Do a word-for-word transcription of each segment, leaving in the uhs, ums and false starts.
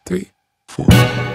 three, four.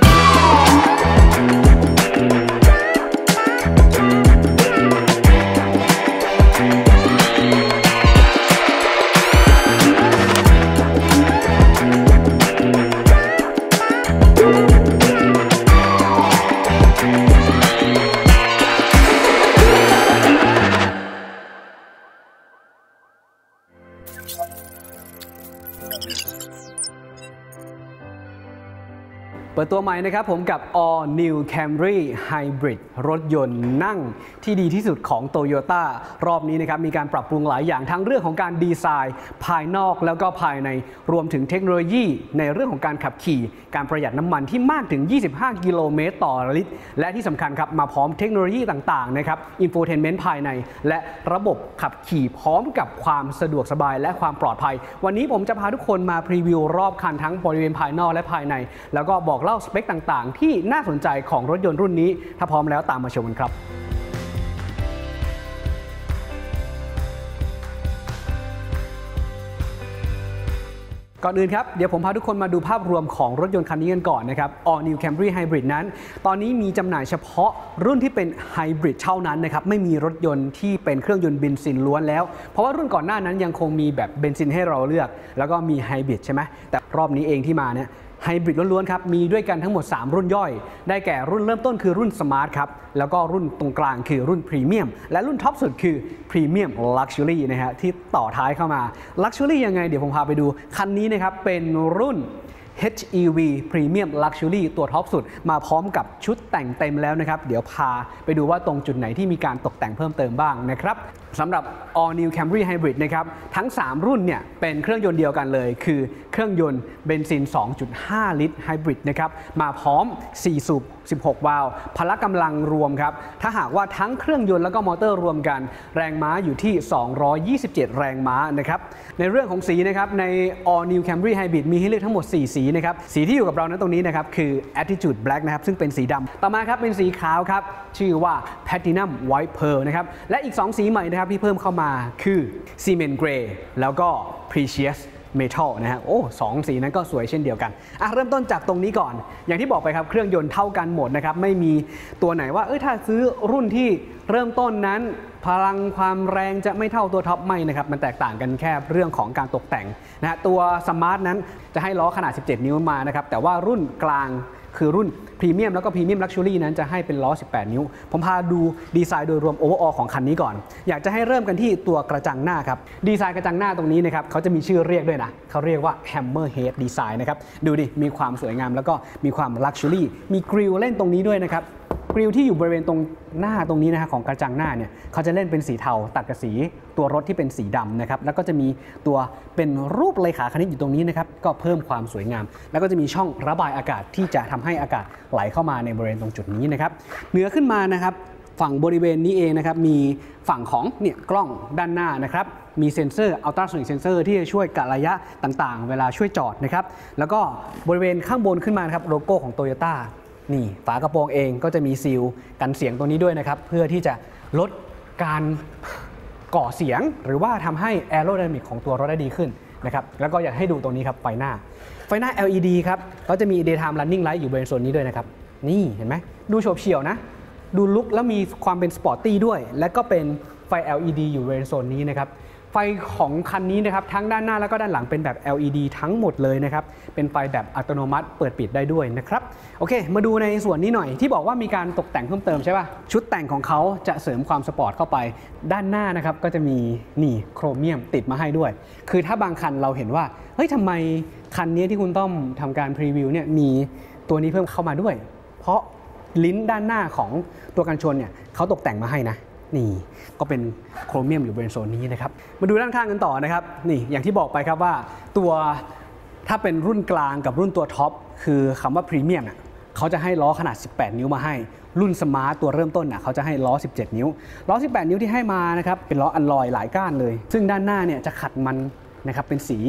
เปิดตัวใหม่นะครับผมกับ All New Camry Hybrid รถยนต์นั่งที่ดีที่สุดของ Toyota รอบนี้นะครับมีการปรับปรุงหลายอย่างทั้งเรื่องของการดีไซน์ภายนอกแล้วก็ภายในรวมถึงเทคโนโลยีในเรื่องของการขับขี่การประหยัดน้ำมันที่มากถึงยี่สิบห้ากิโลเมตรต่อลิตรและที่สำคัญครับมาพร้อมเทคโนโลยีต่างๆนะครับอินโฟเทนเมนต์ภายในและระบบขับขี่พร้อมกับความสะดวกสบายและความปลอดภัยวันนี้ผมจะพาทุกคนมาพรีวิวรอบคันทั้งบริเวณภายนอกและภายในแล้วก็บอกเล่าสเปคต่างๆที่น่าสนใจของรถยนต์รุ่นนี้ถ้าพร้อมแล้วตามมาชมกันครับก่อนอื่นครับเดี๋ยวผมพาทุกคนมาดูภาพรวมของรถยนต์คันนี้กันก่อนนะครับ All New Camry Hybrid นั้นตอนนี้มีจำหน่ายเฉพาะรุ่นที่เป็นไฮบริดเท่านั้นนะครับไม่มีรถยนต์ที่เป็นเครื่องยนต์เบนซินล้วนแล้วเพราะว่ารุ่นก่อนหน้านั้นยังคงมีแบบเบนซินให้เราเลือกแล้วก็มีไฮบริดใช่ไหมแต่รอบนี้เองที่มาเนี่ยไฮบริดล้วนๆครับมีด้วยกันทั้งหมดสามรุ่นย่อยได้แก่รุ่นเริ่มต้นคือรุ่นสมาร์ทครับแล้วก็รุ่นตรงกลางคือรุ่นพรีเมียมและรุ่นท็อปสุดคือพรีเมียมลักชัวรี่นะฮะที่ต่อท้ายเข้ามาลักชัวรี่ยังไงเดี๋ยวผมพาไปดูคันนี้นะครับเป็นรุ่น เอช อี วี Premium Luxury ตัวท็อปสุดมาพร้อมกับชุดแต่งเต็มแล้วนะครับเดี๋ยวพาไปดูว่าตรงจุดไหนที่มีการตกแต่งเพิ่มเติมบ้างนะครับสำหรับ All New Camry Hybrid นะครับทั้งสามรุ่นเนี่ยเป็นเครื่องยนต์เดียวกันเลยคือเครื่องยนต์เบนซิน สองจุดห้า ลิตรไฮบริดนะครับมาพร้อมสี่สูบสิบหกวาล์วพละกำลังรวมครับถ้าหากว่าทั้งเครื่องยนต์แล้วก็มอเตอร์รวมกันแรงม้าอยู่ที่สองร้อยยี่สิบเจ็ดแรงม้านะครับในเรื่องของสีนะครับใน All New Camry Hybrid มีให้เลือกทั้งหมดสี่สีนะครับสีที่อยู่กับเราณตรงนี้นะครับคือ Attitude Black นะครับซึ่งเป็นสีดำต่อมาครับเป็นสีขาวครับชื่อว่า Platinum White Pearl นะครับและอีกสองสีใหม่นะครับที่เพิ่มเข้ามาคือ Cement Gray แล้วก็ Precious Metal นะฮะโอ้สองสีนั้นก็สวยเช่นเดียวกันอ่ะเริ่มต้นจากตรงนี้ก่อนอย่างที่บอกไปครับเครื่องยนต์เท่ากันหมดนะครับไม่มีตัวไหนว่าเอ้ยถ้าซื้อรุ่นที่เริ่มต้นนั้นพลังความแรงจะไม่เท่าตัวท็อปไม่นะครับมันแตกต่างกันแค่เรื่องของการตกแต่งนะฮะตัวสมาร์ทนั้นจะให้ล้อขนาดสิบเจ็ดนิ้วมานะครับแต่ว่ารุ่นกลางคือรุ่นพรีเมียมแล้วก็พรีเมียมลักชัวรี่นั้นจะให้เป็นล้อสิบแปดนิ้วผมพาดูดีไซน์โดยรวมโอเวอร์ออลของคันนี้ก่อนอยากจะให้เริ่มกันที่ตัวกระจังหน้าครับดีไซน์กระจังหน้าตรงนี้นะครับเขาจะมีชื่อเรียกด้วยนะเขาเรียกว่า Hammerhead Design นะครับดูดิมีความสวยงามแล้วก็มีความลักชัวรี่มีกริลเล่นตรงนี้ด้วยนะครับกริลที่อยู่บริเวณตรงหน้าตรงนี้นะฮะของกระจังหน้าเนี่ยเขาจะเล่นเป็นสีเทาตัดกับสีตัวรถที่เป็นสีดำนะครับแล้วก็จะมีตัวเป็นรูปเลขาคณิตอยู่ตรงนี้นะครับก็เพิ่มความสวยงามแล้วก็จะมีช่องระบายอากาศที่จะทำให้อากาศไหลเข้ามาในบริเวณตรงจุดนี้นะครับเหนือขึ้นมานะครับฝั่งบริเวณนี้เองนะครับมีฝั่งของเนี่ยกล้องด้านหน้านะครับมีเซ็นเซอร์อัลตราโซนิกเซนเซอร์ที่จะช่วยกะระยะต่างๆเวลาช่วยจอดนะครับแล้วก็บริเวณข้างบนขึ้นมานะครับโลโก้ของ Toyotaนี่ฝากระโปรงเองก็จะมีซีลกันเสียงตัวนี้ด้วยนะครับเพื่อที่จะลดการก่อเสียงหรือว่าทำให้แอโรไดนามิกของตัวรถได้ดีขึ้นนะครับแล้วก็อยากให้ดูตรงนี้ครับไฟหน้าไฟหน้า แอล อี ดี ครับก็จะมี Daytime Running Light อยู่บริเวณโซนนี้ด้วยนะครับนี่เห็นไหมดูโฉบเฉี่ยวนะดูลุคแล้วมีความเป็นสปอร์ตตี้ด้วยและก็เป็นไฟ แอล อี ดี อยู่บริเวณโซนนี้นะครับไฟของคันนี้นะครับทั้งด้านหน้าแล้วก็ด้านหลังเป็นแบบ แอล อี ดี ทั้งหมดเลยนะครับเป็นไฟแบบอัตโนมัติเปิดปิดได้ด้วยนะครับโอเคมาดูในส่วนนี้หน่อยที่บอกว่ามีการตกแต่งเพิ่มเติมใช่ป่ะชุดแต่งของเขาจะเสริมความสปอร์ตเข้าไปด้านหน้านะครับก็จะมีนี่โครเมียมติดมาให้ด้วยคือถ้าบางคันเราเห็นว่าเฮ้ยทำไมคันนี้ที่คุณต้อมทำการพรีวิวเนี่ยมีตัวนี้เพิ่มเข้ามาด้วยเพราะลิ้นด้านหน้าของตัวกันชนเนี่ยเขาตกแต่งมาให้นะนี่ก็เป็นโครเมียมอยู่บริเวณโซนนี้นะครับมาดูด้านข้างกันต่อนะครับนี่อย่างที่บอกไปครับว่าตัวถ้าเป็นรุ่นกลางกับรุ่นตัวท็อปคือคำว่าพรีเมียมอ่ะเขาจะให้ล้อขนาดสิบแปดนิ้วมาให้รุ่นสมาร์ตตัวเริ่มต้นน่ะเขาจะให้ล้อสิบเจ็ดนิ้วล้อสิบแปดนิ้วที่ให้มานะครับเป็นล้ออัลลอยหลายก้านเลยซึ่งด้านหน้าเนี่ยจะขัดมันนะครับเป็นสี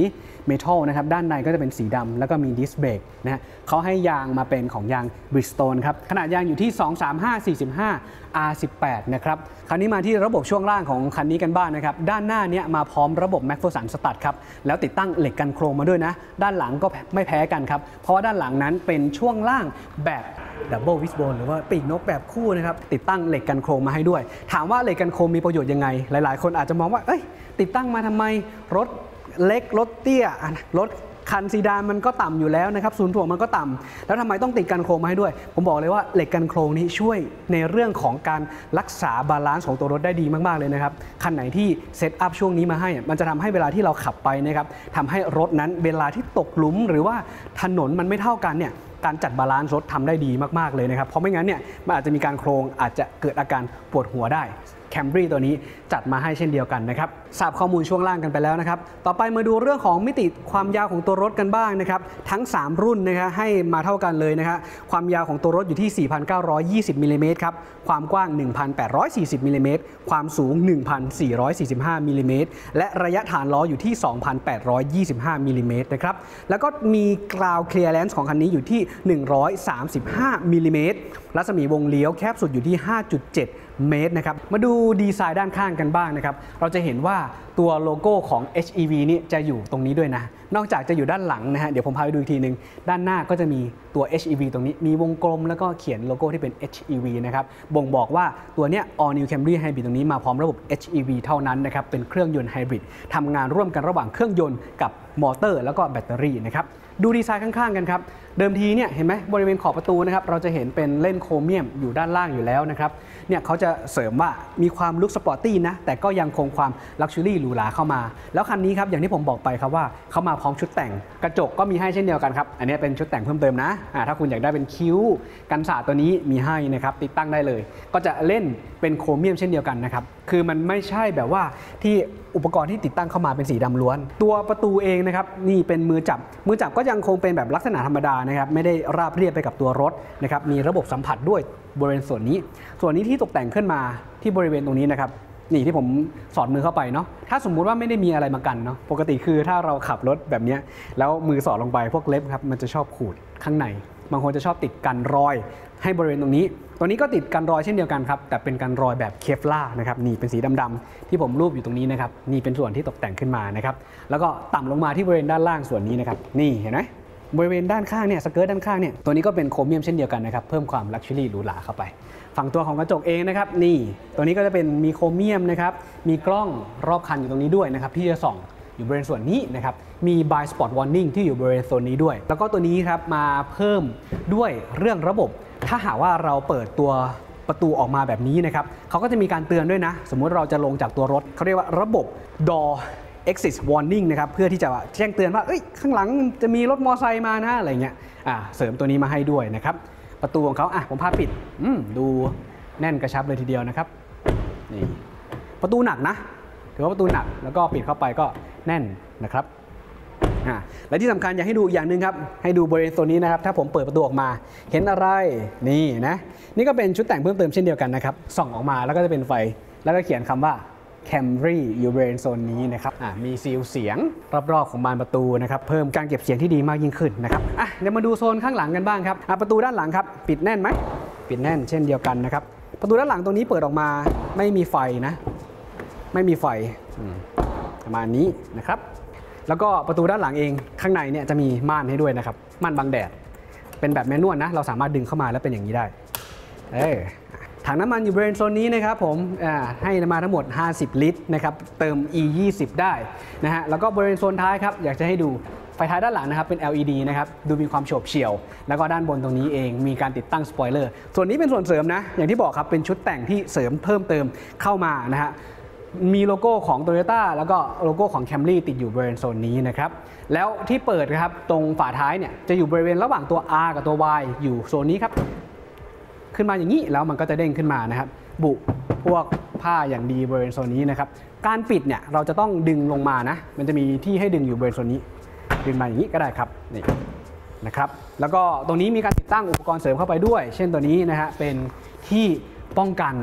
เมทัลนะครับด้านในก็จะเป็นสีดำแล้วก็มีดิสเบรกนะฮะเขาให้ยางมาเป็นของยาง Bridgestone ครับขนาดยางอยู่ที่สอง สาม ห้า สี่สิบห้า อาร์ สิบแปด นะครับคราวนี้มาที่ระบบช่วงล่างของคันนี้กันบ้าง นะครับด้านหน้านี้มาพร้อมระบบ McPherson Stud ครับแล้วติดตั้งเหล็กกันโครงมาด้วยนะด้านหลังก็ไม่แพ้กันครับเพราะว่าด้านหลังนั้นเป็นช่วงล่างแบบดับเบิลวิสโบนหรือว่าปีกนกแบบคู่นะครับติดตั้งเหล็กกันโครงมาให้ด้วยถามว่าเหล็กกันโครงมีประโยชน์ยังไงหลายๆคนอาจจะมองว่าเอ้ยติดตั้งมาทำไมรถเล็กรถเตี้ยรถคันซีดานมันก็ต่ำอยู่แล้วนะครับศูนย์ถ่วงมันก็ต่ำแล้วทำไมต้องติดกันโครงมาให้ด้วยผมบอกเลยว่าเหล็กกันโครงนี้ช่วยในเรื่องของการรักษาบาลานซ์ของตัวรถได้ดีมากๆเลยนะครับคันไหนที่เซตอัพช่วงนี้มาให้มันจะทำให้เวลาที่เราขับไปนะครับทำให้รถนั้นเวลาที่ตกหลุมหรือว่าถนนมันไม่เท่ากันเนี่ยการจัดบาลานซ์รถทำได้ดีมากๆเลยนะครับเพราะไม่งั้นเนี่ยมันอาจจะมีการโครงอาจจะเกิดอาการปวดหัวได้Camry ตัวนี้จัดมาให้เช่นเดียวกันนะครับทราบข้อมูลช่วงล่างกันไปแล้วนะครับต่อไปมาดูเรื่องของมิติความยาวของตัวรถกันบ้างนะครับทั้งสามรุ่นนะครับให้มาเท่ากันเลยนะครับความยาวของตัวรถอยู่ที่ สี่พันเก้าร้อยยี่สิบ มิลลิเมตรครับความกว้าง หนึ่งพันแปดร้อยสี่สิบ มิลลิเมตรความสูง หนึ่งพันสี่ร้อยสี่สิบห้า มิลลิเมตรและระยะฐานล้ออยู่ที่ สองพันแปดร้อยยี่สิบห้า มิลลิเมตรนะครับแล้วก็มีกราวด์เคลียร์แลนซ์ของคันนี้อยู่ที่ หนึ่งร้อยสามสิบห้า มิลลิเมตรรัศมีวงเลี้ยวแคบสุดอยู่ที่ ห้าจุดเจ็ด เมตรนะครับมาดูดีไซน์ด้านข้างกันบ้างนะครับเราจะเห็นว่าตัวโลโก้ของ เอช อี วี นี่จะอยู่ตรงนี้ด้วยนะนอกจากจะอยู่ด้านหลังนะฮะเดี๋ยวผมพาไปดูอีกทีนึงด้านหน้าก็จะมีตัว เอช อี วี ตรงนี้มีวงกลมแล้วก็เขียนโลโก้ที่เป็น เอช อี วี นะครับบ่งบอกว่าตัวเนี้ย All New Camry Hybrid ตรงนี้มาพร้อมระบบ เอช อี วี เท่านั้นนะครับเป็นเครื่องยนต์ไฮบริดทำงานร่วมกันระหว่างเครื่องยนต์กับมอเตอร์แล้วก็แบตเตอรี่นะครับดูดีไซน์ข้างๆกันครับเดิมทีเนี่ยเห็นไหมบริเวณขอบประตูนะครับเราจะเห็นเป็นเล่นโครเมียมอยู่ด้านล่างอยู่แล้วนะครับเนี่ยเขาจะเสริมว่ามีความลุคสปอร์ตตี้นะแต่ก็ยังคงความลักชัวรี่หรูหราเข้ามาแล้วคันนี้ครับอย่างที่ผมบอกไปครับว่าเขามาพร้อมชุดแต่งกระจกก็มีให้เช่นเดียวกันครับอันนี้เป็นชุดแต่งเพิ่มเติมนะอ่าถ้าคุณอยากได้เป็นคิ้วกันสาดตัวนี้มีให้นะครับติดตั้งได้เลยก็จะเล่นเป็นโครเมียมเช่นเดียวกันนะครับคือมันไม่ใช่แบบว่าที่อุปกรณ์ที่ติดตั้งเข้ามาเป็นสีดำล้วนตัวประตูเองนะครับนี่เป็นมือจับมือจับก็ยังคงเป็นแบบลักษณะธรรมดานะครับไม่ได้ราบเรียบไปกับตัวรถนะครับมีระบบสัมผัสด้วยบริเวณส่วนนี้ส่วนนี้ที่ตกแต่งขึ้นมาที่บริเวณตรงนี้นะครับนี่ที่ผมสอดมือเข้าไปเนาะถ้าสมมุติว่าไม่ได้มีอะไรมากันเนาะปกติคือถ้าเราขับรถแบบนี้แล้วมือสอดลงไปพวกเล็บครับมันจะชอบขูดข้างในบางคนจะชอบติดกันรอยให้บริเวณตรงนี้ตัวนี้ก็ติดกันรอยเช่นเดียวกันครับแต่เป็นกันรอยแบบเคฟลาร์นะครับนี่เป็นสีดำๆที่ผมรูปอยู่ตรงนี้นะครับนี่เป็นส่วนที่ตกแต่งขึ้นมานะครับแล้วก็ต่ำลงมาที่บริเวณด้านล่างส่วนนี้นะครับนี่เห็นไหมบริเวณด้านข้างเนี่ยสเกิร์ตด้านข้างเนี่ยตัวนี้ก็เป็นโครเมียมเช่นเดียวกันนะครับเพิ่มความลักชัวรี่หรูหราเข้าไปฝั่งตัวของกระจกเองนะครับนี่ตัวนี้ก็จะเป็นมีโครเมียมนะครับมีกล้องรอบคันอยู่ตรงนี้ด้วยนะครับที่จะส่องอยู่บริเวณส่วนนี้นะครับมี Blind Spot Warning ที่อยู่บริเวณโซนนี้ด้วยแล้วก็ตัวนี้ครับมาเพิ่มด้วยเรื่องระบบถ้าหากว่าเราเปิดตัวประตูออกมาแบบนี้นะครับเขาก็จะมีการเตือนด้วยนะสมมุติเราจะลงจากตัวรถเขาเรียกว่าระบบ Door Exit Warning นะครับเพื่อที่จะแจ้งเตือนว่าเอ้ยข้างหลังจะมีรถมอเตอร์ไซค์มานะอะไรเงี้ยอ่าเสริมตัวนี้มาให้ด้วยนะครับประตูของเขาอ่ะผมพาปิดอืมดูแน่นกระชับเลยทีเดียวนะครับนี่ประตูหนักนะถือว่าประตูหนักแล้วก็ปิดเข้าไปก็แน่นนะครับอ่าและที่สำคัญอยากให้ดูอย่างหนึ่งครับให้ดูบริเวณโซนนี้นะครับถ้าผมเปิดประตูออกมาเห็นอะไรนี่นะนี่ก็เป็นชุดแต่งเพิ่มเติมเช่นเดียวกันนะครับส่องออกมาแล้วก็จะเป็นไฟแล้วก็เขียนคำว่าCamry อยู่บริเวณโซนนี้นะครับมีซีลเสียงรอบๆของบานประตูนะครับเพิ่มการเก็บเสียงที่ดีมากยิ่งขึ้นนะครับอ่ะเดี๋ยวมาดูโซนข้างหลังกันบ้างครับประตูด้านหลังครับปิดแน่นไหมปิดแน่นเช่นเดียวกันนะครับประตูด้านหลังตรงนี้เปิดออกมาไม่มีไฟนะไม่มีไฟประมาณนี้นะครับแล้วก็ประตูด้านหลังเองข้างในเนี่ยจะมีม่านให้ด้วยนะครับม่านบังแดดเป็นแบบแมนนวลนะเราสามารถดึงเข้ามาแล้วเป็นอย่างนี้ได้เออถังน้ำมันอยู่บริเวณโซนนี้นะครับผมให้มาทั้งหมดห้าสิบลิตรนะครับเติม อี ยี่สิบ ได้นะฮะแล้วก็บริเวณโซนท้ายครับอยากจะให้ดูไฟท้ายด้านหลังนะครับเป็น แอล อี ดี นะครับดูมีความโฉบเฉี่ยวแล้วก็ด้านบนตรงนี้เองมีการติดตั้งสปอยเลอร์ส่วนนี้เป็นส่วนเสริมนะอย่างที่บอกครับเป็นชุดแต่งที่เสริมเพิ่มเติมเข้ามานะฮะมีโลโก้ของ Toyota แล้วก็โลโก้ของ Camry ติดอยู่บริเวณโซนนี้นะครับแล้วที่เปิดนะครับตรงฝาท้ายเนี่ยจะอยู่บริเวณระหว่างตัว R กับตัว Y อยู่โซนนี้ครับขึ้นมาอย่างนี้แล้วมันก็จะเด้งขึ้นมานะครับบุพวกผ้าอย่างดีบริเวณโซนนี้นะครับการปิดเนี่ยเราจะต้องดึงลงมานะมันจะมีที่ให้ดึงอยู่บริเวณโซนนี้ดึงมาอย่างนี้ก็ได้ครับนี่นะครับแล้วก็ตรงนี้มีการติดตั้งอุปกรณ์เสริมเข้าไปด้วยเช่นตัวนี้นะฮะเป็นที่ป้องกัน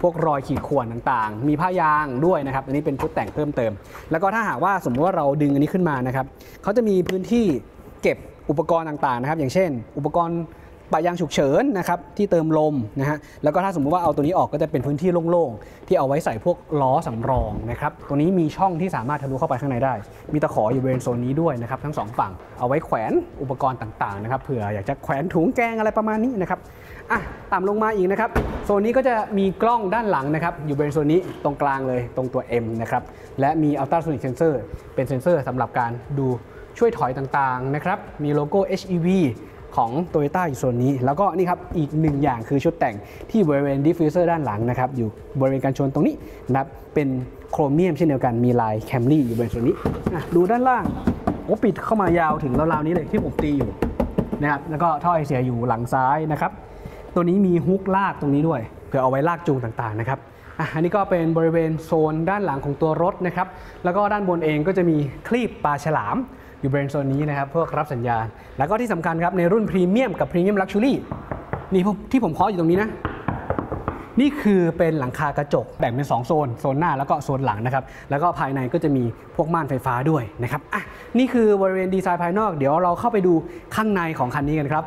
พวกรอยขีดข่วนต่างๆมีผ้ายางด้วยนะครับอันนี้เป็นชุดแต่งเพิ่มเติมแล้วก็ถ้าหากว่าสมมติว่าเราดึงอันนี้ขึ้นมานะครับเขาจะมีพื้นที่เก็บอุปกรณ์ต่างๆนะครับอย่างเช่นอุปกรณ์ปะยางฉุกเฉินนะครับที่เติมลมนะฮะแล้วก็ถ้าสมมุติว่าเอาตัวนี้ออกก็จะเป็นพื้นที่โล่งๆที่เอาไว้ใส่พวกล้อสำรองนะครับตัวนี้มีช่องที่สามารถทะลุเข้าไปข้างในได้มีตะขออยู่บริเวณโซนนี้ด้วยนะครับทั้งสองฝั่งเอาไว้แขวนอุปกรณ์ต่างๆนะครับเผื่ออยากจะแขวนถุงแกงอะไรประมาณนี้นะครับอ่ะต่ำลงมาอีกนะครับโซนนี้ก็จะมีกล้องด้านหลังนะครับอยู่บริเวณโซนนี้ตรงกลางเลยตรงตัว M นะครับและมี Ultrasonic Sensor เป็นเซ็นเซอร์สำหรับการดูช่วยถอยต่างๆนะครับมีโลโก้ เอช อี วี ของ Toyota อยู่โซนนี้แล้วก็นี่ครับอีกหนึ่งอย่างคือชุดแต่งที่บริเวณดิฟฟิวเซอร์ด้านหลังนะครับอยู่บริเวณการชนตรงนี้นะครับเป็นโครเมียมเช่นเดียวกันมีลายแคมรี่อยู่บริเวณโซนนี้ดูด้านล่างโอ้ปิดเข้ามายาวถึงราวๆนี้เลยที่ผมตีอยู่นะครับแล้วก็ท่อไอเสียอยู่หลังซ้ายนะครับตัวนี้มีฮุกลากตรงนี้ด้วยเพื่อเอาไว้ลากจูงต่างๆนะครับอ่ะอันนี้ก็เป็นบริเวณโซนด้านหลังของตัวรถนะครับแล้วก็ด้านบนเองก็จะมีคลีปปลาฉลามอยู่บริเวณโซนนี้นะครับเพื่อรับสัญญาณแล้วก็ที่สำคัญครับในรุ่นพรีเมียมกับพรีเมียมลักชัวรี่นี่ที่ผมเคาะอยู่ตรงนี้นะนี่คือเป็นหลังคากระจกแบ่งเป็นสองโซนโซนหน้าแล้วก็โซนหลังนะครับแล้วก็ภายในก็จะมีพวกม่านไฟฟ้าด้วยนะครับอ่ะนี่คือบริเวณดีไซน์ภายนอกเดี๋ยวเราเข้าไปดูข้างในของคันนี้กันครับ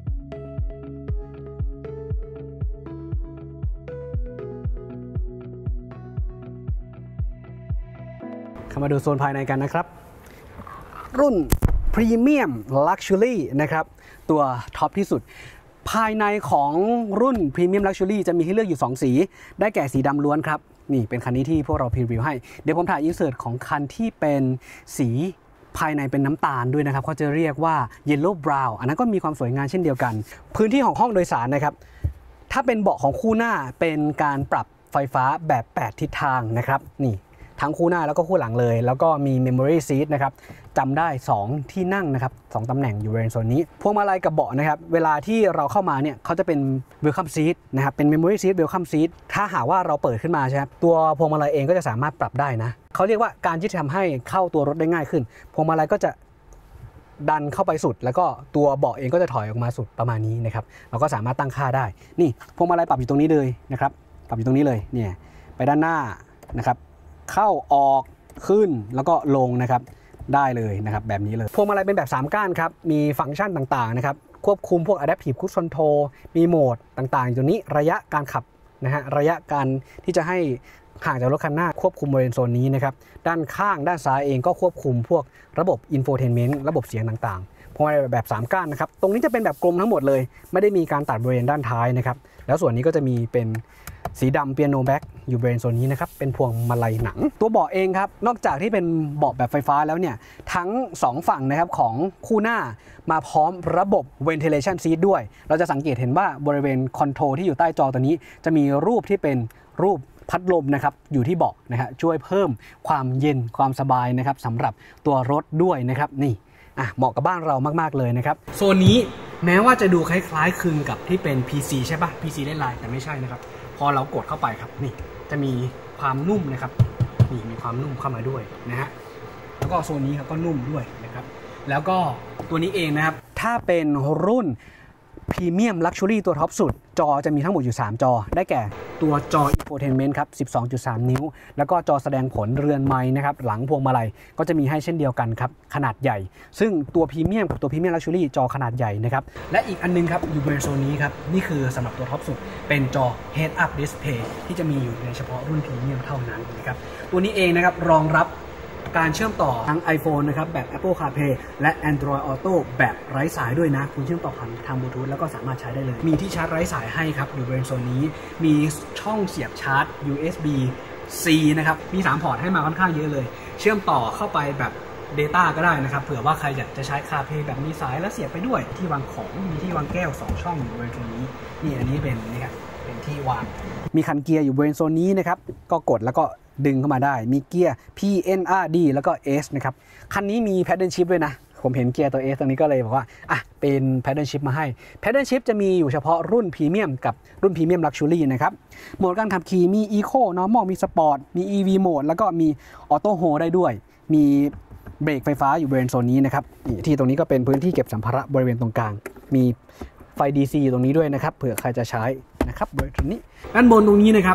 เข้ามาดูโซนภายในกันนะครับรุ่น Premium Luxury นะครับตัวท็อปที่สุดภายในของรุ่น Premium Luxury จะมีให้เลือกอยู่สองสีได้แก่สีดำล้วนครับนี่เป็นคันนี้ที่พวกเราพรีวิวให้เดี๋ยวผมถ่ายอินเสิร์ตของคันที่เป็นสีภายในเป็นน้ำตาลด้วยนะครับเขาจะเรียกว่า Yellow Brown อันนั้นก็มีความสวยงามเช่นเดียวกันพื้นที่ของห้องโดยสารนะครับถ้าเป็นเบาะของคู่หน้าเป็นการปรับไฟฟ้าแบบแปดทิศทางนะครับนี่ทั้งคู่หน้าแล้วก็คู่หลังเลยแล้วก็มี Memory Seat นะครับจำได้สองที่นั่งนะครับสองตำแหน่งอยู่บริเวณโซนนี้พวงมาลัยกับเบาะนะครับเวลาที่เราเข้ามาเนี่ยเขาจะเป็น Welcome Seat นะครับเป็น Memory Seat Welcome Seat ถ้าหากว่าเราเปิดขึ้นมาใช่ไหมตัวพวงมาลัยเองก็จะสามารถปรับได้นะเขาเรียกว่าการที่จะทำให้เข้าตัวรถได้ง่ายขึ้นพวงมาลัยก็จะดันเข้าไปสุดแล้วก็ตัวเบาะเองก็จะถอยออกมาสุดประมาณนี้นะครับเราก็สามารถตั้งค่าได้นี่พวงมาลัยปรับอยู่ตรงนี้เลยนะครับปรับอยู่ตรงนี้เลยเนี่ยไปด้านหน้านะครับเข้าออกขึ้นแล้วก็ลงนะครับได้เลยนะครับแบบนี้เลยพวงมาลัยเป็นแบบสามก้านครับมีฟังก์ชันต่างๆนะครับควบคุมพวก Adaptive Cruise Control มีโหมดต่างๆอยู่ตรงนี้ระยะการขับนะฮะระยะการที่จะให้ห่างจากรถคันหน้าควบคุมบริเวณโซนนี้นะครับด้านข้างด้านซ้ายเองก็ควบคุมพวกระบบ Infotainment ระบบเสียงต่างๆพวงมาลัยแบบสามก้านนะครับตรงนี้จะเป็นแบบกลมทั้งหมดเลยไม่ได้มีการตัดบริเวณด้านท้ายนะครับแล้วส่วนนี้ก็จะมีเป็นสีดำเปียโนแบ็กอยู่บริเวณโซนนี้นะครับเป็นพวงมาลัยหนังตัวเบาะเองครับนอกจากที่เป็นเบาะแบบไฟฟ้าแล้วเนี่ยทั้งสองฝั่งนะครับของคู่หน้ามาพร้อมระบบ ventilation seat ด้วยเราจะสังเกตเห็นว่าบริเวณคอนโทรลที่อยู่ใต้จอตัวนี้จะมีรูปที่เป็นรูปพัดลมนะครับอยู่ที่เบาะนะฮะช่วยเพิ่มความเย็นความสบายนะครับสำหรับตัวรถด้วยนะครับนี่อ่ะเหมาะกับบ้านเรามากๆเลยนะครับโซนนี้แม้ว่าจะดูคล้ายๆคลึงกับที่เป็น พี ซี ใช่ปะ พี ซี เล่นไลน์แต่ไม่ใช่นะครับพอเรากดเข้าไปครับนี่จะมีความนุ่มนะครับนี่มีความนุ่มเข้ามาด้วยนะฮะแล้วก็โซนนี้ครับก็นุ่มด้วยนะครับแล้วก็ตัวนี้เองนะครับถ้าเป็นรุ่นพรีเมียมลักชัวรี่ตัวท็อปสุดจอจะมีทั้งหมดอยู่สามจอได้แก่ตัวจอ Infotainment ครับ สิบสองจุดสาม นิ้วแล้วก็จอแสดงผลเรือนไม้นะครับหลังพวงมาลัยก็จะมีให้เช่นเดียวกันครับขนาดใหญ่ซึ่งตัวพรีเมียมกับตัวพรีเมียมลักชัวรี่จอขนาดใหญ่นะครับและอีกอันนึงครับอยู่บริเวณโซนนี้ครับนี่คือสำหรับตัวท็อปสุดเป็นจอ Head Up Display ที่จะมีอยู่ในเฉพาะรุ่นพรีเมียมเท่านั้นนะครับตัวนี้เองนะครับรองรับการเชื่อมต่อทั้ง iPhone นะครับแบบ Apple CarPlay และ Android Auto แบบไร้สายด้วยนะคุณเชื่อมต่อผ่านทางบลูทูธแล้วก็สามารถใช้ได้เลยมีที่ชาร์จไร้สายให้ครับอยู่บริเวณโซนนี้มีช่องเสียบชาร์จ ยู เอส บี ซี นะครับมีสามพอร์ตให้มาค่อนข้างเยอะเลยเชื่อมต่อเข้าไปแบบ Data ก็ได้นะครับเผื่อว่าใครอยากจะใช้ CarPlay แบบมีสายแล้วเสียบไปด้วยที่วางของมีที่วางแก้วสองช่องอยู่บริเวณตรงนี้นี่อันนี้เป็นนี่ครับเป็นที่วางมีคันเกียร์อยู่บริเวณโซนนี้นะครับก็กดแล้วก็ดึงเข้ามาได้มีเกียร์ พี เอ็น อาร์ ดี แล้วก็ S นะครับคันนี้มี Paddle Shift ด้วยนะผมเห็นเกียร์ตัว S ตรงนี้ก็เลยบอกว่าอ่ะเป็น Paddle Shift มาให้ Paddle Shift จะมีอยู่เฉพาะรุ่นพรีเมียมกับรุ่นพรีเมียม Luxury นะครับโหมดการขับขี่มี Eco Normal มี Sport มี อี วี โหมดแล้วก็มี Auto Hold ได้ด้วยมีเบรกไฟฟ้าอยู่บริเวณโซนนี้นะครับที่ตรงนี้ก็เป็นพื้นที่เก็บสัมภาระบริเวณตรงกลางมีไฟ ดี ซี ตรงนี้ด้วยนะครับเผื่อใครจะใช้นะครับบริเวณตรงนี้ด้านบนตรงนี้นะครับ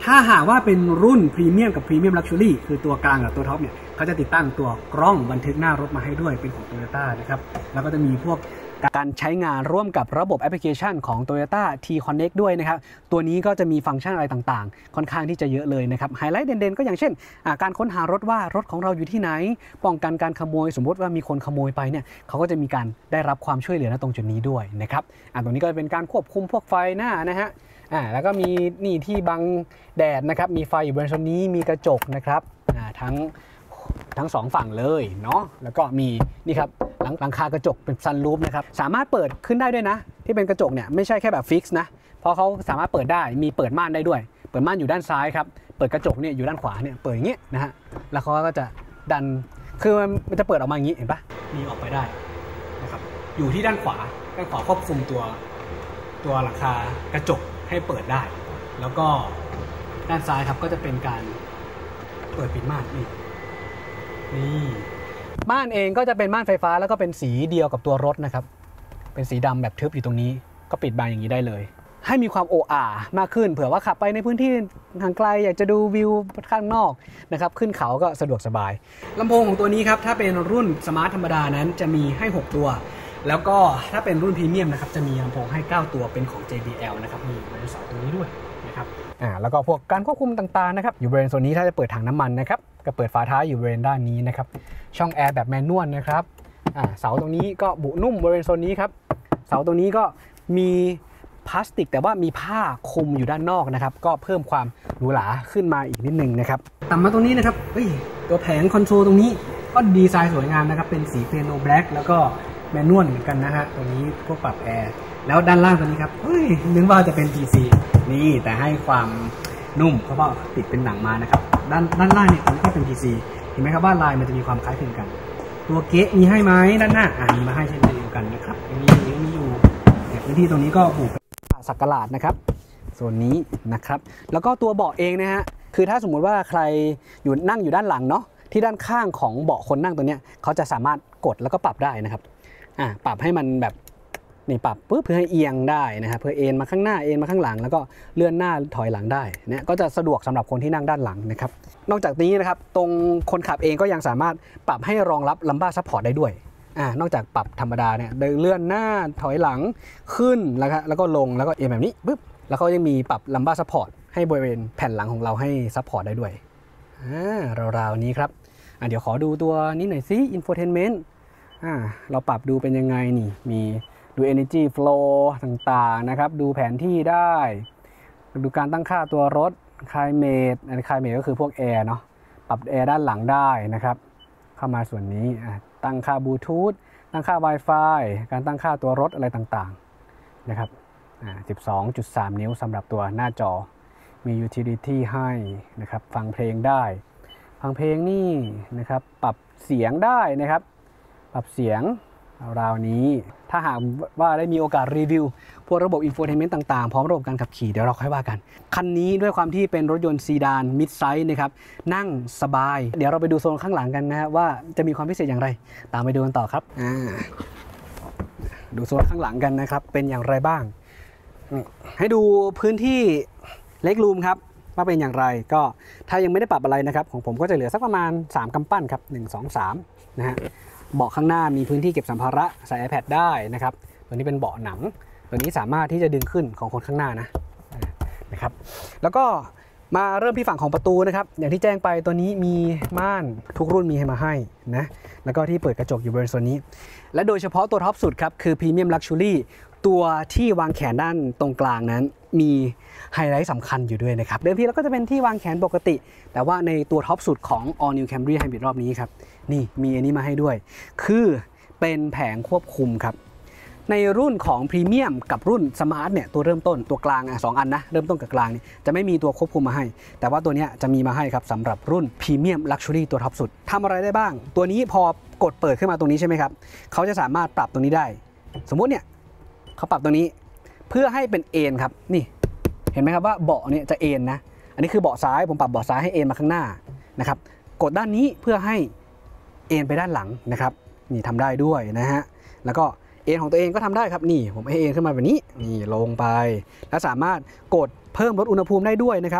ถ้าหากว่าเป็นรุ่นพรีเมียมกับพรีเมียมลักชัวรี่คือตัวกลางกับตัวท็อปเนี่ยเขาจะติดตั้งตัวกล้องบันทึกหน้ารถมาให้ด้วยเป็นของ Toyota นะครับแล้วก็จะมีพวกการใช้งานร่วมกับระบบแอปพลิเคชันของ Toyota T-Connect ด้วยนะครับตัวนี้ก็จะมีฟังก์ชันอะไรต่างๆค่อนข้างที่จะเยอะเลยนะครับไฮไลท์เด่นๆก็อย่างเช่นการค้นหารถว่ารถของเราอยู่ที่ไหนป้องกันการขโมยสมมติว่ามีคนขโมยไปเนี่ยเขาก็จะมีการได้รับความช่วยเหลือณตรงจุดนี้ด้วยนะครับอ่าตรงนี้ก็เป็นการควบคุมพวกไฟหน้านะฮะอ่าแล้วก็มีนี่ที่บังแดดนะครับมีไฟอยู่บนโซนนี้มีกระจกนะครับอ่าทั้งทั้งสองฝั่งเลยเนาะแล้วก็มีนี่ครับหลังหลังคากระจกเป็นซันรูฟนะครับสามารถเปิดขึ้นได้ด้วยนะที่เป็นกระจกเนี่ยไม่ใช่แค่แบบฟิกซ์นะเพราะเขาสามารถเปิดได้มีเปิดม่านได้ด้วยเปิดม่านอยู่ด้านซ้ายครับเปิดกระจกเนี่ยอยู่ด้านขวาเนี่ยเปิดอย่างเงี้ยนะฮะแล้วเขาก็จะดันคือมันจะเปิดออกมาอย่างนี้เห็นปะมีออกไปได้นะครับอยู่ที่ด้านขวาด้านขวาควบคุมตัวตัวหลังคากระจกให้เปิดได้แล้วก็ด้านซ้ายครับก็จะเป็นการเปิดปิดม่านนี่นี่ม่านเองก็จะเป็นม่านไฟฟ้าแล้วก็เป็นสีเดียวกับตัวรถนะครับเป็นสีดำแบบทึบอยู่ตรงนี้ก็ปิดบานอย่างนี้ได้เลยให้มีความโออามากขึ้นเผื่อว่าขับไปในพื้นที่ห่างไกลอยากจะดูวิวข้างนอกนะครับขึ้นเขาก็สะดวกสบายลำโพงของตัวนี้ครับถ้าเป็นรุ่นสมาร์ทธรรมดานั้นจะมีให้หกตัวแล้วก็ถ้าเป็นรุ่นพรีเมียมนะครับจะมีลำโพงให้เก้าตัวเป็นของ เจ บี แอล นะครับมีไดโนเสาร์ตัวนี้ด้วยนะครับอ่าแล้วก็พวกการควบคุมต่างๆนะครับอยู่บริเวณโซนนี้ถ้าจะเปิดถังน้ำมันนะครับก็เปิดฝาท้ายอยู่บริเวณด้านนี้นะครับช่องแอร์แบบแมนนวลนะครับอ่าเสาตรงนี้ก็บุนุ่มบริเวณโซนนี้ครับเสาตรงนี้ก็มีพลาสติกแต่ว่ามีผ้าคลุมอยู่ด้านนอกนะครับก็เพิ่มความหรูหราขึ้นมาอีกนิดนึงนะครับต่ำมาตรงนี้นะครับเฮ้ยตัวแผงคอนโซลตรงนี้ก็ดีไซน์สวยงามนะครับเป็นสีเปียโนแบล็กแล้วก็แมนนวลเหมือนกันนะฮะตรงนี้พวกปรับแอร์แล้วด้านล่างตัวนี้ครับเฮ้ยนึกว่าจะเป็น พี ซี นี่แต่ให้ความนุ่มเพราะว่าติดเป็นหนังมานะครับด้านด้านล่างเนี่ยมันก็เป็น พี ซี เห็นไหมครับว่าลายมันจะมีความคล้ายคลึงกันตัวเกะมีให้ไหมด้านหน้าอ่ามีมาให้เช่นเดียวกันนะครับมีมีมีอยู่พื้นที่ตรงนี้ก็บุกสักกะหลาดนะครับโซนนี้นะครับแล้วก็ตัวเบาะเองนะฮะคือถ้าสมมุติว่าใครอยู่นั่งอยู่ด้านหลังเนาะที่ด้านข้างของเบาะคนนั่งตัวเนี้ยเขาจะสามารถกดแล้วก็ปรับได้นะครับอ่าปรับให้มันแบบนี่ปรับปุ๊บเพื่อให้เอียงได้นะครับเพื่อเอ็นมาข้างหน้าเอ็นมาข้างหลังแล้วก็เลื่อนหน้าถอยหลังได้เนี่ยก็จะสะดวกสำหรับคนที่นั่งด้านหลังนะครับนอกจากนี้นะครับตรงคนขับเองก็ยังสามารถปรับให้รองรับลัมบ้าซัพพอร์ตได้ด้วยอ่านอกจากปรับธรรมดาเนี่ยเลื่อนหน้าถอยหลังขึ้นแล้วก็แล้วก็ลงแล้วก็เอ็นแบบนี้ปุ๊บแล้วเขายังมีปรับลัมบ้าซัพพอร์ตให้บริเวณแผ่นหลังของเราให้ซัพพอร์ตได้ด้วยอ่าราวๆนี้ครับอ่ะเดี๋ยวขอดูตัวนี้หน่อยซิอินโฟเทนเมนต์อ่าเราปรับดูเป็นยังไงนี่มีดู energy flow ต่างๆนะครับดูแผนที่ได้ดูการตั้งค่าตัวรถ climate อันนี้ climate ก็คือพวกแอร์เนาะปรับแอร์ด้านหลังได้นะครับเข้ามาส่วนนี้ตั้งค่าบลูทูธตั้งค่า Wi-Fi การตั้งค่าตัวรถอะไรต่างๆนะครับ สิบสองจุดสาม นิ้วสำหรับตัวหน้าจอมี utility ให้นะครับฟังเพลงได้ฟังเพลงนี่นะครับปรับเสียงได้นะครับปรับเสียงราวนี้ถ้าหากว่าได้มีโอกาสรีวิวพวกระบบอินโฟเทนเมนต์ต่างๆพร้อมระบบการขับขี่เดี๋ยวเราค่อยว่ากันคันนี้ด้วยความที่เป็นรถยนต์ซีดานมิดไซส์นะครับนั่งสบายเดี๋ยวเราไปดูโซนข้างหลังกันนะฮะว่าจะมีความพิเศษอย่างไรตามไปดูกันต่อครับอ่าดูโซนข้างหลังกันนะครับเป็นอย่างไรบ้างให้ดูพื้นที่เล็กรูมครับว่าเป็นอย่างไรก็ถ้ายังไม่ได้ปรับอะไรนะครับของผมก็จะเหลือสักประมาณสามกำปั้นครับหนึ่ง สอง สามนะฮะเบาะข้างหน้ามีพื้นที่เก็บสัมภาระใส่ iPad ได้นะครับตัวนี้เป็นเบาะหนังตัวนี้สามารถที่จะดึงขึ้นของคนข้างหน้านะนะครับแล้วก็มาเริ่มที่ฝั่งของประตูนะครับอย่างที่แจ้งไปตัวนี้มีม่านทุกรุ่นมีให้มาให้นะแล้วก็ที่เปิดกระจกอยู่บริเวณโซนนี้และโดยเฉพาะตัวท็อปสุดครับคือ Premium Luxury ตัวที่วางแขนด้านตรงกลางนั้นมีไฮไลท์สำคัญอยู่ด้วยนะครับเดิมทีเราก็จะเป็นที่วางแขนปกติแต่ว่าในตัวท็อปสุดของ All New Camry Hybrid รอบนี้ครับนี่มีอันนี้มาให้ด้วยคือเป็นแผงควบคุมครับในรุ่นของพรีเมียมกับรุ่นสมาร์ทเนี่ยตัวเริ่มต้นตัวกลางอ่ะสองอันนะเริ่มต้นกับกลางนี่จะไม่มีตัวควบคุมมาให้แต่ว่าตัวนี้จะมีมาให้ครับสำหรับรุ่นพรีเมียมลักชัวรี่ตัวท็อปสุดทำอะไรได้บ้างตัวนี้พอกดเปิดขึ้นมาตรงนี้ใช่ไหมครับเขาจะสามารถปรับตรงนี้ได้สมมุติเนี่ยเขาปรับตรงนี้เพื่อให้เป็นเอ็นครับนี่เห็นไหมครับว่าเบาะเนี่ยจะเอ็นนะอันนี้คือเบาะซ้ายผมปรับเบาะซ้ายให้เอ็นมาข้างหน้านะครับกดด้านนี้เพื่อให้เอ็นไปด้านหลังนะครับนี่ทำได้ด้วยนะฮะแล้วก็เอ็นของตัวเองก็ทำได้ครับนี่ผมให้เอ็นขึ้นมาแบบนี้นี่ลงไปแล้วสามารถกดเพิ่มลดอุณหภูมิได้ด้วยนะครับ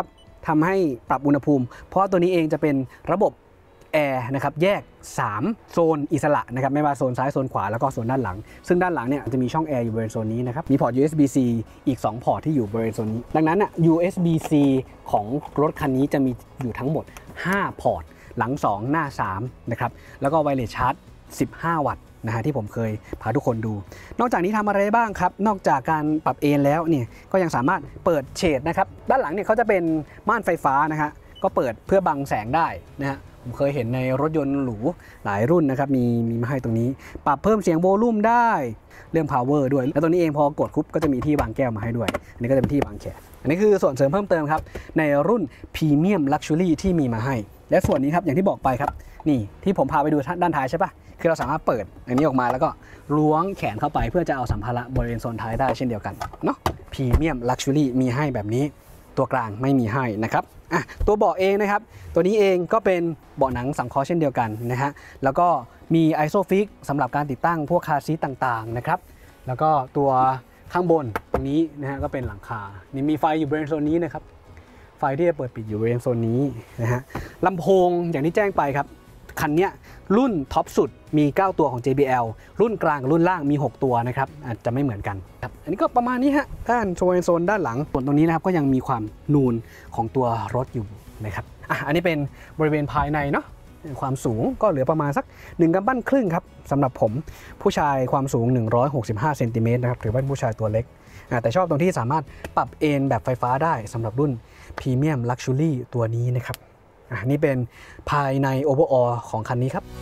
ทำให้ปรับอุณหภูมิเพราะว่าตัวนี้เองจะเป็นระบบแอร์นะครับแยกสามโซนอิสระนะครับไม่ว่าโซนซ้ายโซนขวาแล้วก็โซนด้านหลังซึ่งด้านหลังเนี่ยจะมีช่องแอร์อยู่บริเวณโซนนี้นะครับมีพอร์ต ยู เอส บี ซี อีกสองพอร์ตที่อยู่บริเวณโซนนี้ดังนั้นอ่ะ ยู เอส บี ซี ของรถคันนี้จะมีอยู่ทั้งหมดห้าพอร์ตหลังสองหน้าสามนะครับแล้วก็ไวเลสชาร์จสิบห้าวัตต์นะฮะที่ผมเคยพาทุกคนดูนอกจากนี้ทำอะไรบ้างครับนอกจากการปรับเอนแล้วเนี่ยก็ยังสามารถเปิดเฉดนะครับด้านหลังเนี่ยเขาจะเป็นม่านไฟฟ้านะฮะก็เปิดเพื่อบังแสงได้นะฮะผมเคยเห็นในรถยนต์หรูหลายรุ่นนะครับมีมีมาให้ตรงนี้ปรับเพิ่มเสียงโวลูมได้เรื่อง power ด้วยแล้วตรงนี้เองพอกดคุบก็จะมีที่วางแก้วมาให้ด้วยอันนี้ก็จะเป็นที่วางแขนอันนี้คือส่วนเสริมเพิ่มเติมครับในรุ่น Premium Luxury ที่มีมาให้และส่วนนี้ครับอย่างที่บอกไปครับนี่ที่ผมพาไปดูด้านท้ายใช่ปะคือเราสามารถเปิดอันนี้ออกมาแล้วก็ล้วงแขนเข้าไปเพื่อจะเอาสัมภาระบริเวณโซนท้ายได้เช่นเดียวกันเนาะ Premium Luxury มีให้แบบนี้ตัวกลางไม่มีให้นะครับอ่ะตัวเบาะเองนะครับตัวนี้เองก็เป็นเบาะหนังสังเคราะห์เช่นเดียวกันนะฮะแล้วก็มี Isofix สำหรับการติดตั้งพวกคาร์ซีทต่างๆนะครับแล้วก็ตัวข้างบนตรงนี้นะฮะก็เป็นหลังคานี่มีไฟอยู่บริเวณโซนนี้นะครับไฟที่จะเปิดปิดอยู่บริเวณโซนนี้นะฮะลำโพงอย่างที่แจ้งไปครับคันนี้รุ่นท็อปสุดมีเก้าตัวของ เจ บี แอล รุ่นกลางรุ่นล่างมีหกตัวนะครับอาจจะไม่เหมือนกันครับอันนี้ก็ประมาณนี้ฮะด้านโซนโซนด้านหลังส่วนตรงนี้นะครับก็ยังมีความนูนของตัวรถอยู่นะครับอ่ะอันนี้เป็นบริเวณภายในเนาะความสูงก็เหลือประมาณสักหนึ่งกำปั้นครึ่งครับสำหรับผมผู้ชายความสูงหนึ่งร้อยหกสิบห้าเซนติเมตรนะครับถือว่าเป็นผู้ชายตัวเล็กแต่ชอบตรงที่สามารถปรับเอนแบบไฟฟ้าได้สำหรับรุ่น Premium Luxury ตัวนี้นะครับอันนี้เป็นภายใน Overall ของคันนี้ครับ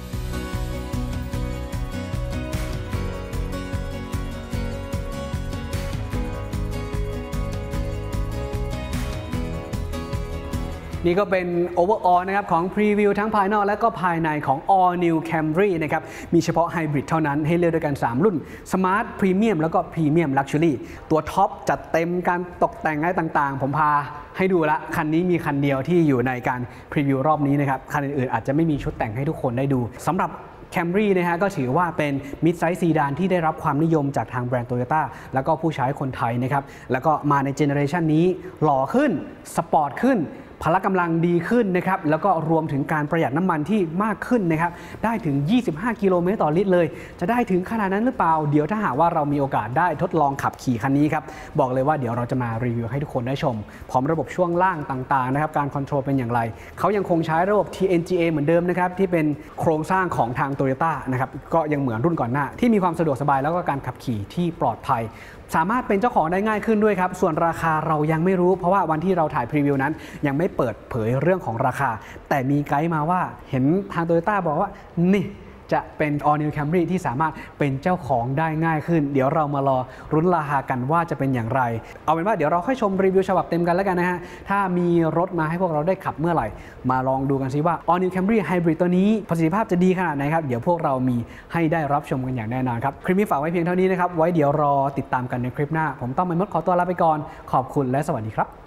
นี่ก็เป็น Overall นะครับของ Preview ทั้งภายนอกและก็ภายในของ All New Camry นะครับมีเฉพาะ Hybrid เท่านั้นให้เลือกด้วยกันสามรุ่น Smart Premium แล้วก็ Premium Luxury ตัวท็อปจัดเต็มการตกแต่งอะไรต่างๆผมพาให้ดูละคันนี้มีคันเดียวที่อยู่ในการ Preview รอบนี้นะครับคันอื่นๆอาจจะไม่มีชุดแต่งให้ทุกคนได้ดูสำหรับCamry นะฮะก็ถือว่าเป็น Mid Size Sedan ที่ได้รับความนิยมจากทางแบรนด์ Toyota แล้วก็ผู้ใช้คนไทยนะครับแล้วก็มาในเจเนอเรชันนี้หล่อขึ้นสปอร์ตขึ้นพละกำลังดีขึ้นนะครับแล้วก็รวมถึงการประหยัดน้ำมันที่มากขึ้นนะครับได้ถึงยี่สิบห้ากิโลเมตรต่อลิตรเลยจะได้ถึงขนาดนั้นหรือเปล่าเดี๋ยวถ้าหากว่าเรามีโอกาสได้ทดลองขับขี่คันนี้ครับบอกเลยว่าเดี๋ยวเราจะมารีวิวให้ทุกคนได้ชมพร้อมระบบช่วงล่างต่างๆนะครับการคอนโทรลเป็นอย่างไรเขายังคงใช้ระบบ ที เอ็น จี เอ เหมือนเดิมนะครับที่เป็นโครงสร้างของทาง Toyota นะครับก็ยังเหมือนรุ่นก่อนหน้าที่มีความสะดวกสบายแล้วก็การขับขี่ที่ปลอดภัยสามารถเป็นเจ้าของได้ง่ายขึ้นด้วยครับส่วนราคาเรายังไม่รู้เพราะว่าวันที่เราถ่ายพรีวิวนั้นยังไม่เปิดเผยเรื่องของราคาแต่มีไกด์มาว่าเห็นทาง Toyota บอกว่านี่จะเป็น All New Camry ที่สามารถเป็นเจ้าของได้ง่ายขึ้นเดี๋ยวเรามารอรุ้นราคากันว่าจะเป็นอย่างไรเอาเป็นว่าเดี๋ยวเราค่อยชมรีวิวฉบับเต็มกันแล้วกันนะฮะถ้ามีรถมาให้พวกเราได้ขับเมื่อไหร่มาลองดูกันซิว่า All New Camry Hybrid ตัวนี้ประสิทธิภาพจะดีขนาดไหนครับเดี๋ยวพวกเรามีให้ได้รับชมกันอย่างแน่นอนครับคลิปนี้ฝากไว้เพียงเท่านี้นะครับไว้เดี๋ยวรอติดตามกันในคลิปหน้าผมต้องไปมดขอตัวลาไปก่อนขอบคุณและสวัสดีครับ